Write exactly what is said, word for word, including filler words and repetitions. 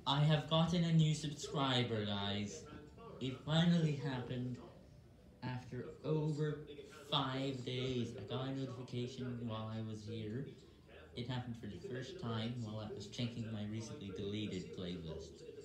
I have gotten a new subscriber, guys. It finally happened after over five days. I got a notification while I was here. It happened for the first time while I was checking my recently deleted playlist.